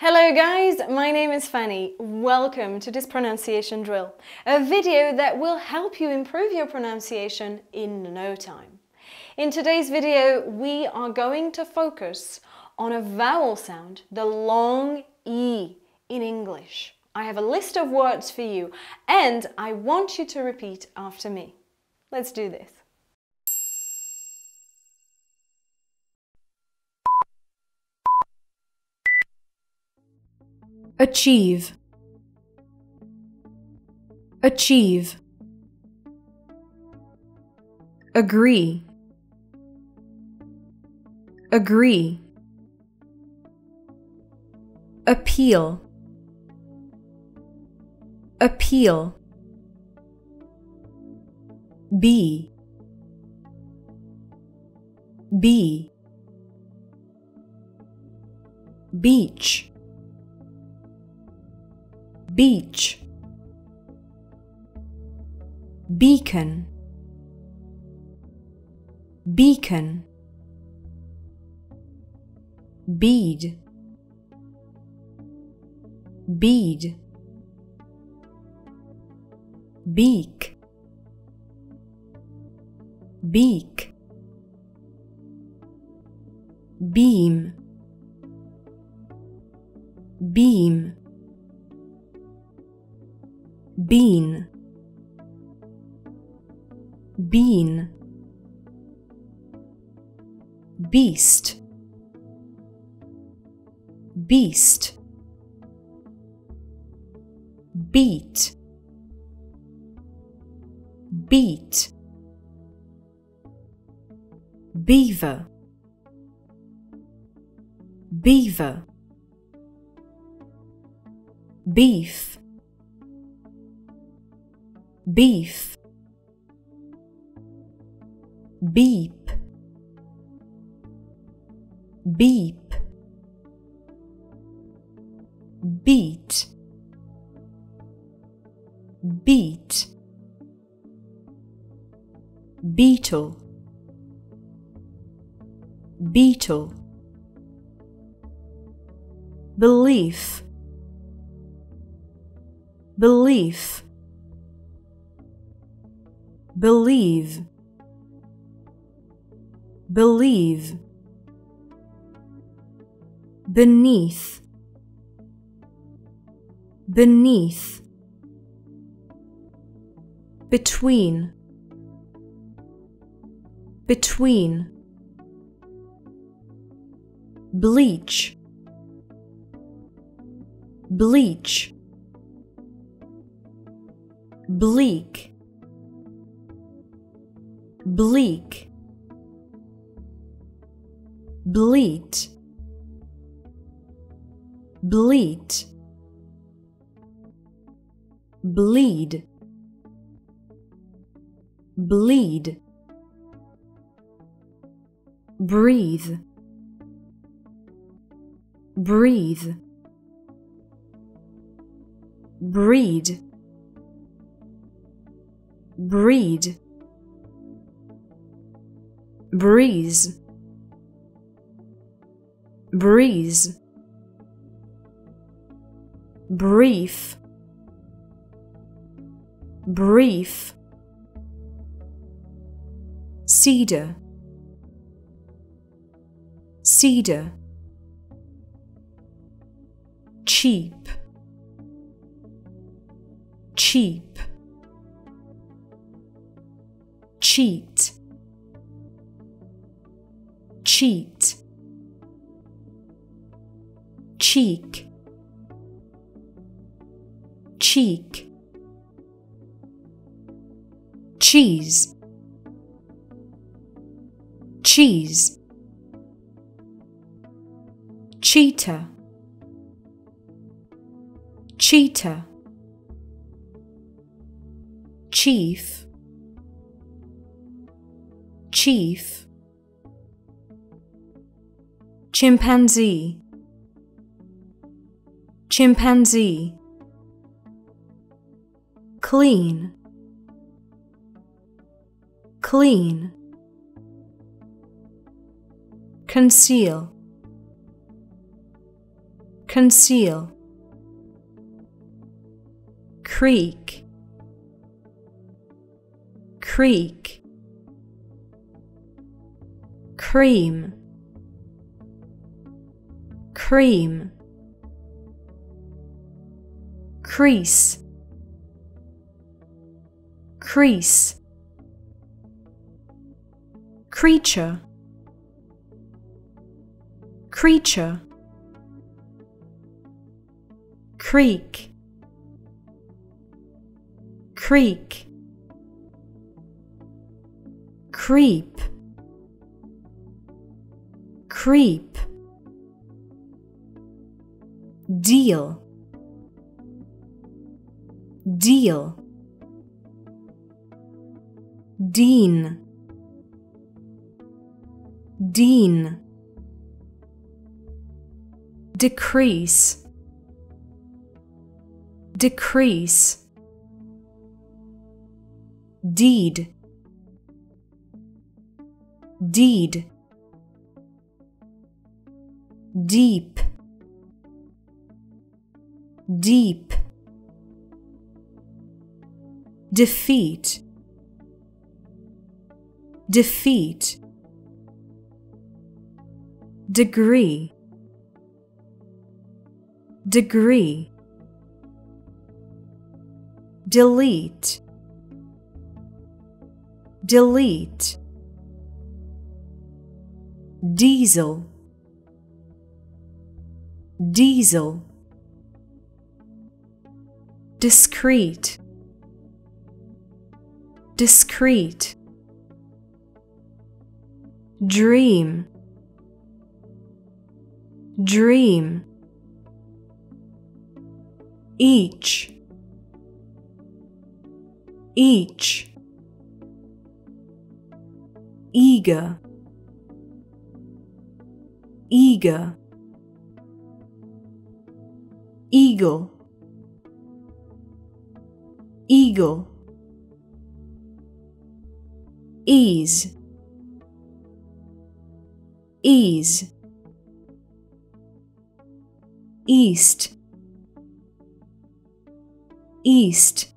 Hello guys, my name is Fanny. Welcome to this pronunciation drill, a video that will help you improve your pronunciation in no time. In today's video, we are going to focus on a vowel sound, the long E in English. I have a list of words for you and I want you to repeat after me. Let's do this. Achieve, achieve. Agree, agree. Appeal, appeal. Be, be. Beach, beach. Beacon, beacon. Bead, bead. Beak, beak. Beam, beam. Bean, bean. Beast, beast. Beat, beat. Beaver, beaver. Beef, beef. Beep, beep. Beat, beat. Beetle, beetle. Belief, belief. Believe, believe. Beneath, beneath. Between, between. Bleach, bleach. Bleak, bleak. Bleat, bleat. Bleed, bleed. Breathe, breathe. Breed, breed. Breeze, breeze. Brief, brief. Cedar, cedar. Cheap, cheap. Cheat, cheat. Cheek, cheek. Cheese, cheese. Cheetah, cheetah. Chief, chief. Chimpanzee, chimpanzee. Clean, clean. Conceal, conceal, creak, creak, cream, cream, crease, crease, creature, creature, creak, creak, creep, creep, deal, deal, dean, dean, decrease, decrease, deed, deed, deep, deep, defeat, defeat, degree, degree, delete, delete, diesel, diesel, discreet, discreet, dream, dream, each, each, eager, eager, eagle, eagle, ease, ease, east, east,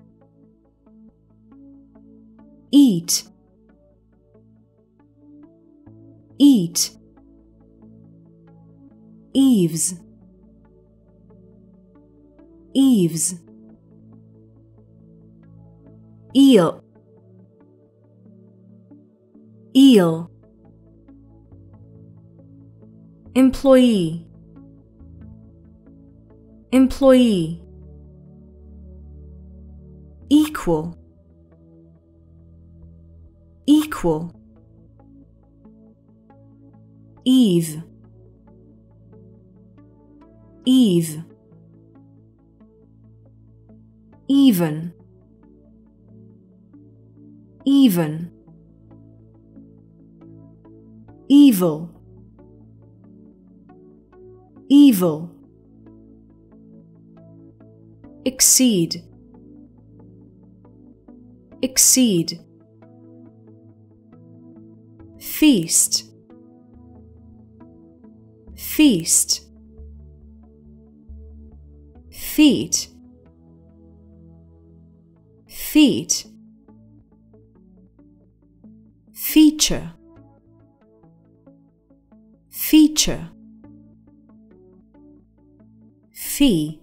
eat, eat, eaves, eaves, eel, eel, employee, employee, equal, equal, eve, eve, even, even, evil, evil, exceed, exceed, feast, feast, feet, feet, feature, feature, fee,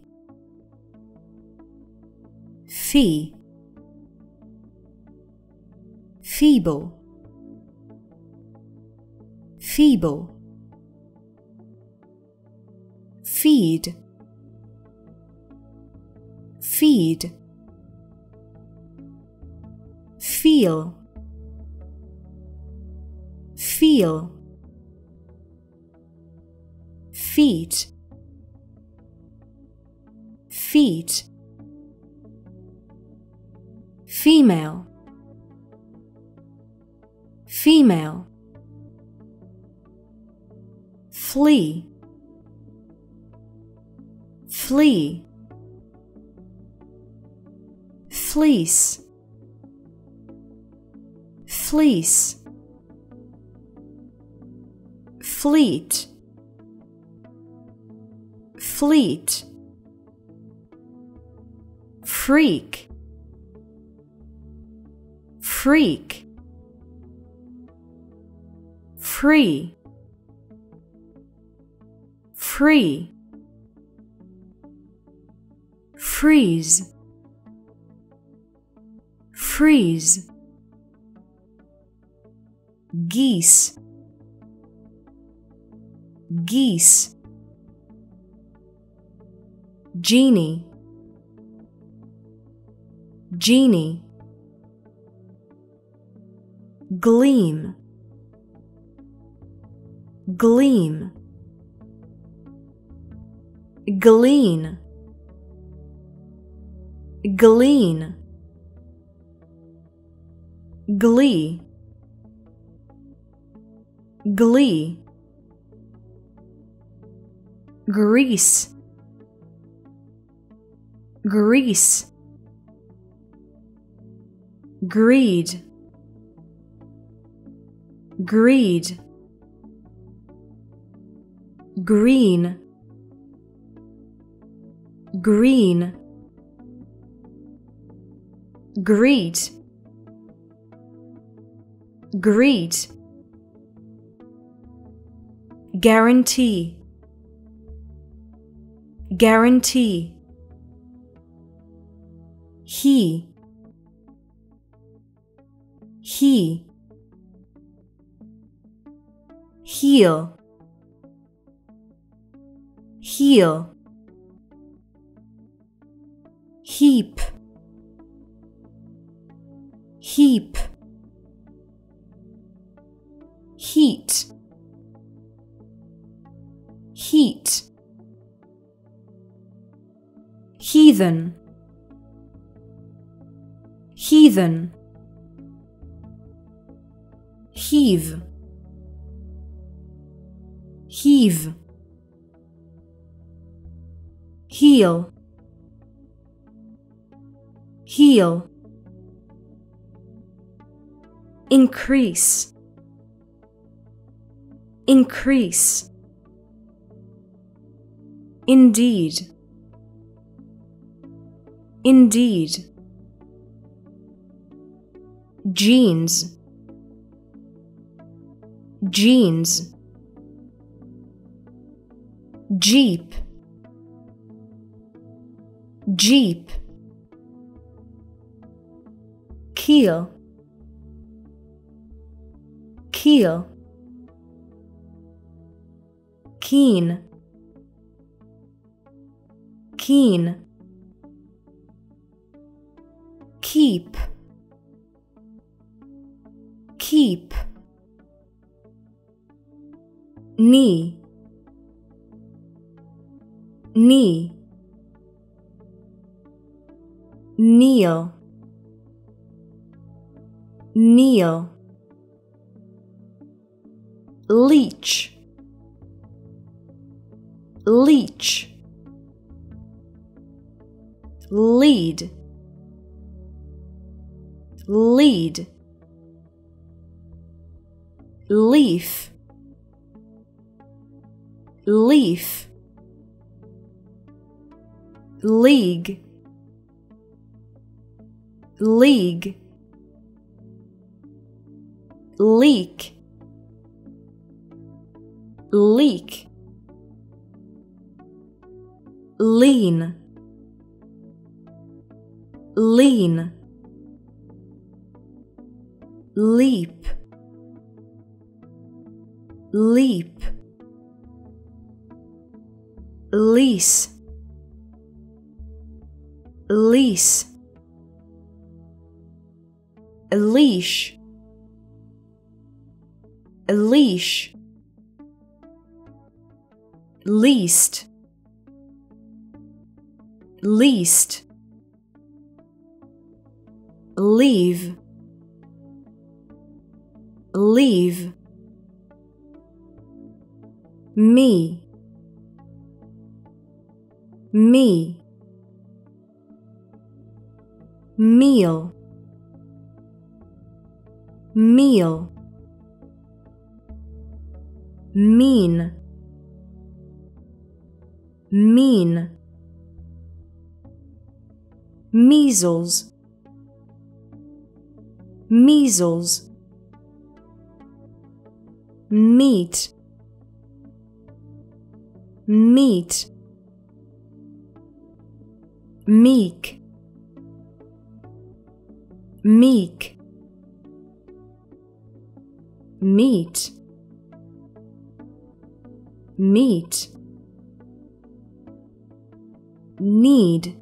fee, feeble, feeble, feed, feed, feel, feel, feet, feet, female, female, flee, flee, fleece, fleece, fleet, fleet, freak, freak, free, free, freeze, freeze, geese, geese, genie, genie, gleam, gleam, glean, glean, glee, glee, grease, grease, greed, greed, green, green, greet, greet, guarantee, guarantee, he, heal, heal, heap, heap, heat, heat, heathen, heathen, heave, heave, heal, heal, increase, increase, indeed, indeed, jeans, jeans, jeep, jeep, keel, keel, keen, keen, keep, keep, knee, knee, kneel, kneel, leech, leech, lead, lead, leaf, leaf, league, league, leak, leak, lean, lean, leap, leap, lease, lease, a leash, a leash, least, least, leave, leave, me, me, meal, meal, mean, mean, measles, measles, meat, meat, meek, meek, meat, meat, need,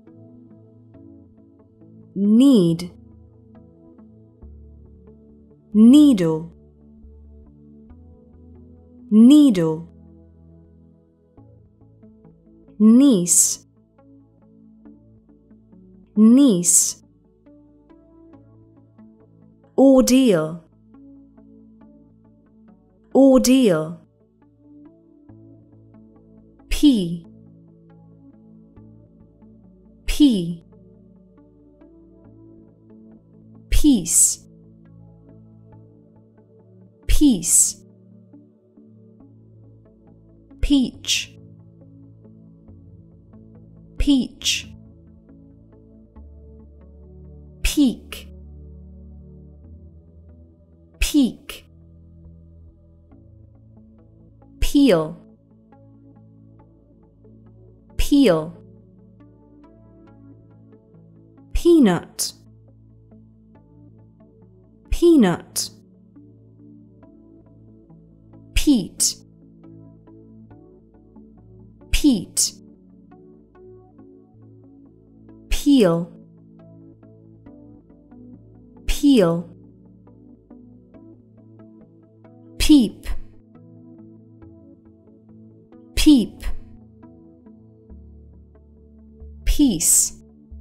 need, needle, needle, niece, niece, ordeal, ordeal, pea, pea, peace, peace, peach, peach, peak, peak, peel, peel, peanut, peanut, peat, peat, peel, peel, peep, peep, peace,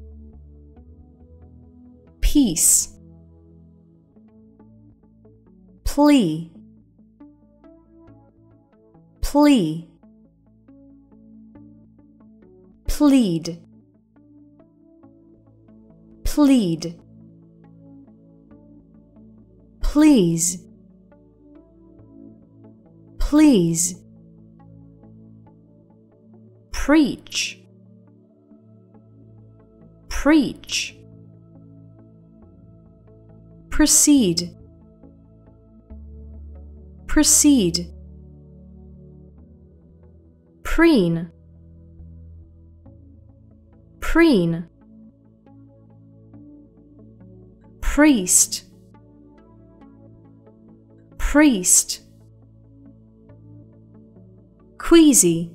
peace, plea, plea, plead, plead, please, please, preach, preach, proceed, proceed, preen, preen, priest, priest, queasy,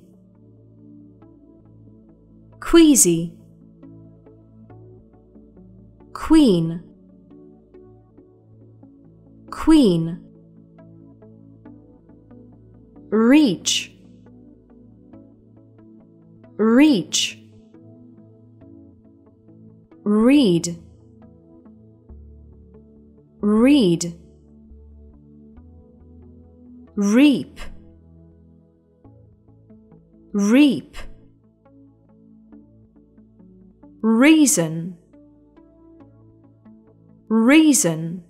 queasy, queen, queen, reach, reach, read, read, reap, reap, reason, reason,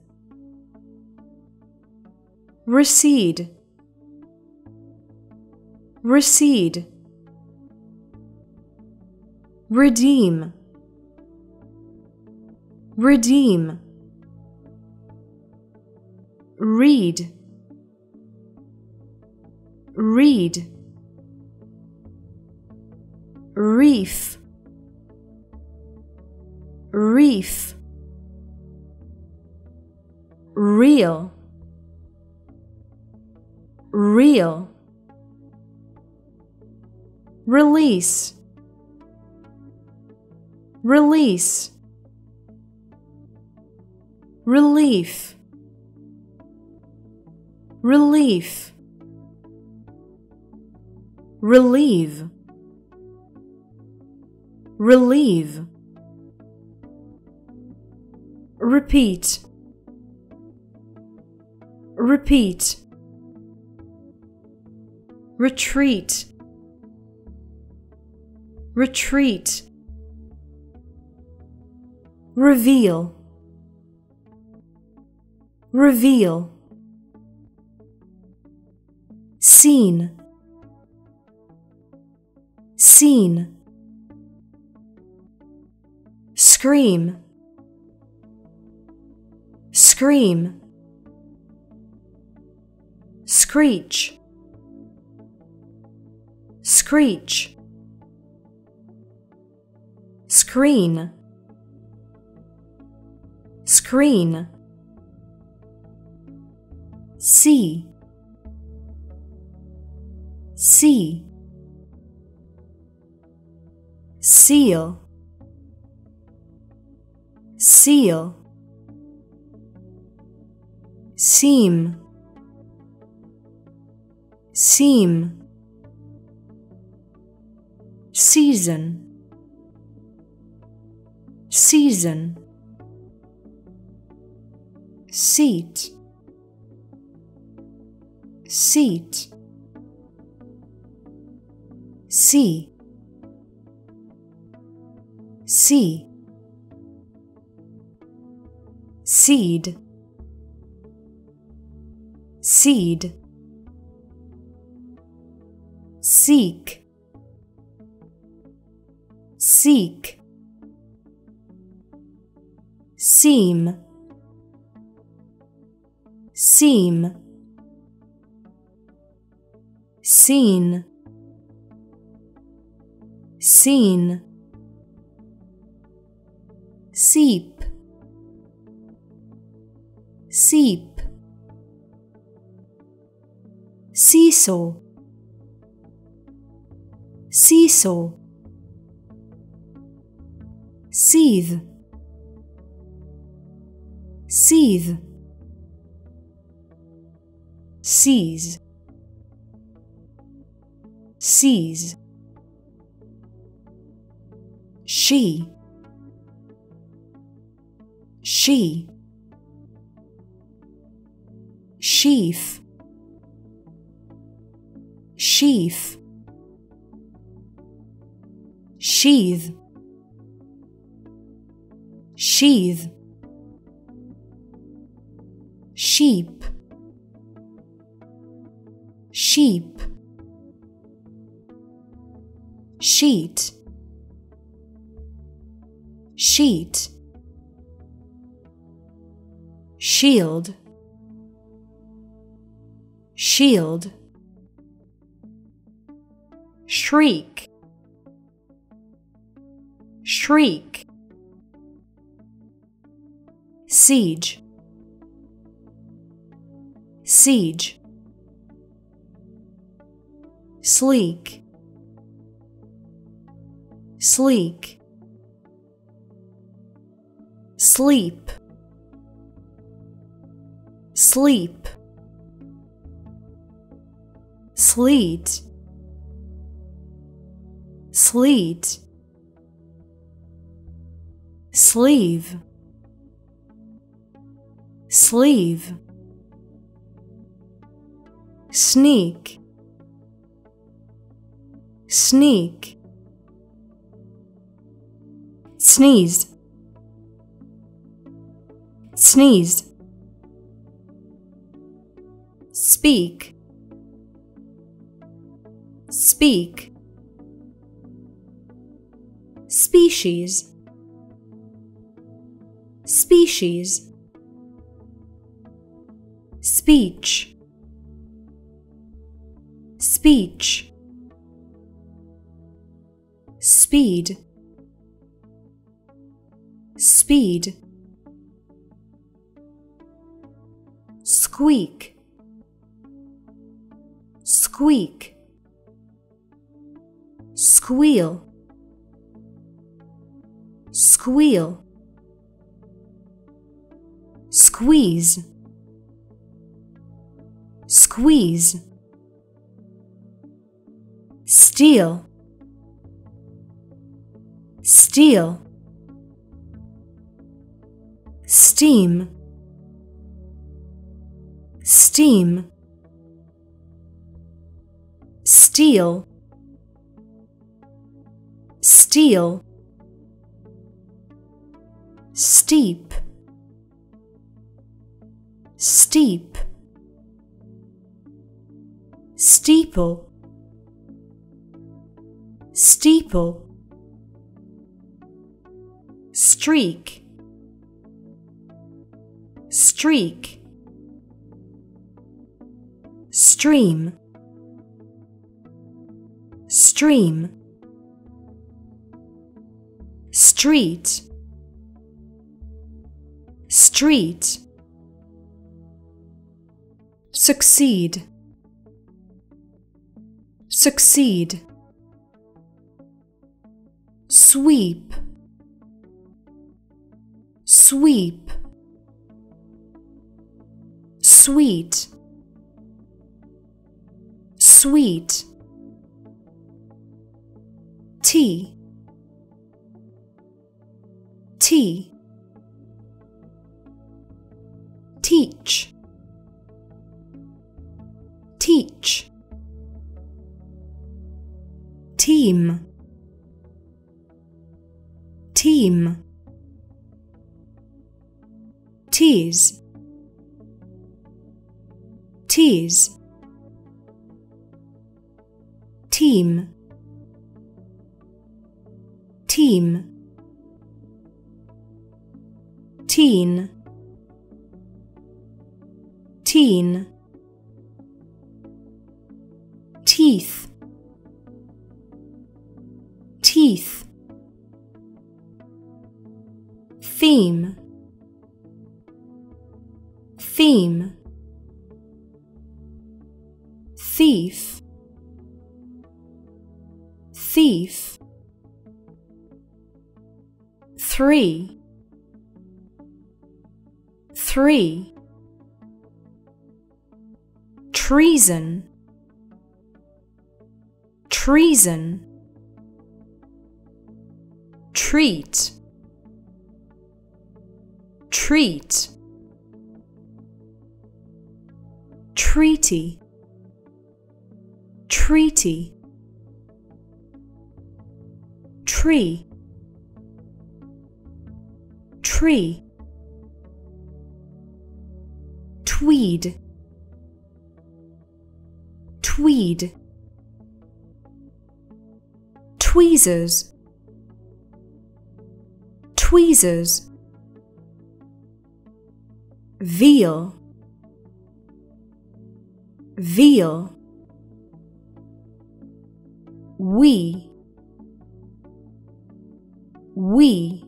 recede, recede, redeem, redeem, read, read, reef, reef, real, real, release, release, relief, relief, relieve, relieve, repeat, repeat, retreat, retreat, reveal, reveal, seen, seen, scream, scream, screech, screech, screen, screen, see, see, seal, seal, seam, seam, season, season, seat, seat, see, see, seed, seed, seek, seek, seam, seam, seen, seen, seep, seep, seesaw, seesaw, seethe, seethe, seize, seize, she, she, sheaf, sheaf, sheath, sheath, sheep, sheep, sheet, sheet, shield, shield, shriek, shriek, siege, siege, sleek, sleek, sleep, sleep, sleet, sleet, sleeve, sleeve, sneak, sneak, sneezed, sneezed, speak, speak, species, species, speech, speech, speed, speed, squeak, squeak, squeal, squeal, squeeze, squeeze, steal, steal, steam, steam, steal, steal, steep, steep, steeple, steeple, streak, streak, stream, stream, street, street, succeed, succeed, sweep, sweep, sweet, sweet, tea, tea, teach, teach, team, team, tease, tease, team, team, teen, teen, teeth, teeth, theme, theme, thief, thief, three, three, treason, treason, treat, treat, treaty, treaty, tree, tree, tweed, tweed, tweezers, tweezers, veal, veal, we, weak,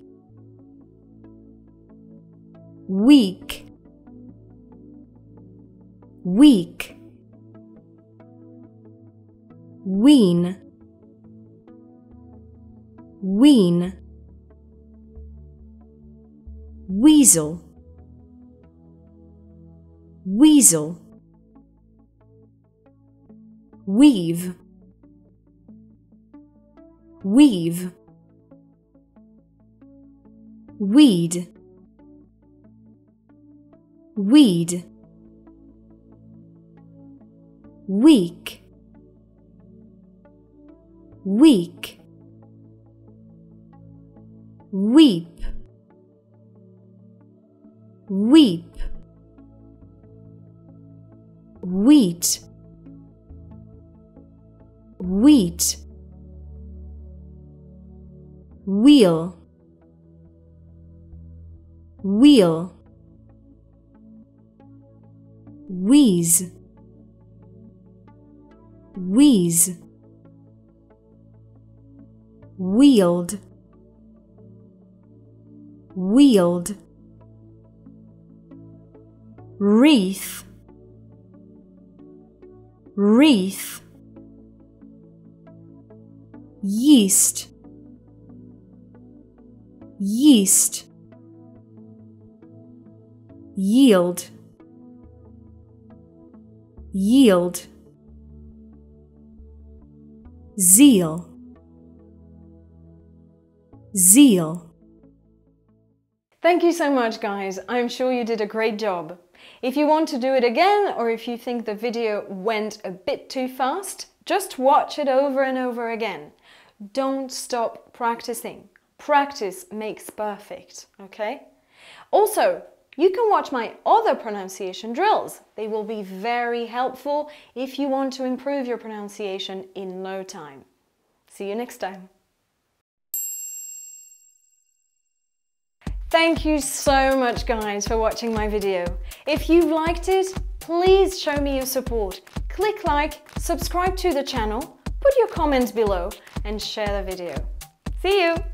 weak, wean, wean, weasel, weasel, weave, weave, weed, weed, weak, weak, weep, weep, wheat, wheat, wheel, wheel, wheeze, wheeze, wield, wield, wreath, wreath, yeast, yeast, yield, yield, zeal, zeal. Thank you so much, guys. I'm sure you did a great job. If you want to do it again, or if you think the video went a bit too fast, just watch it over and over again. Don't stop practicing. Practice makes perfect, okay? Also, you can watch my other pronunciation drills. They will be very helpful if you want to improve your pronunciation in no time. See you next time. Thank you so much guys for watching my video. If you liked it, please show me your support. Click like, subscribe to the channel, put your comments below and share the video. See you!